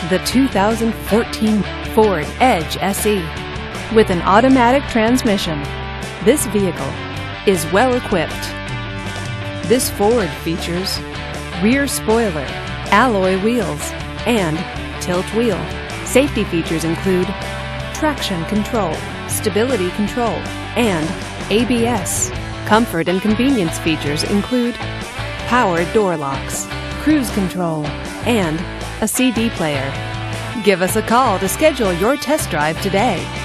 the 2014 Ford Edge SE. With an automatic transmission, this vehicle is well equipped. This Ford features rear spoiler, alloy wheels, and tilt wheel. Safety features include traction control, stability control, and ABS. Comfort and convenience features include power door locks, cruise control, and a CD player. Give us a call to schedule your test drive today.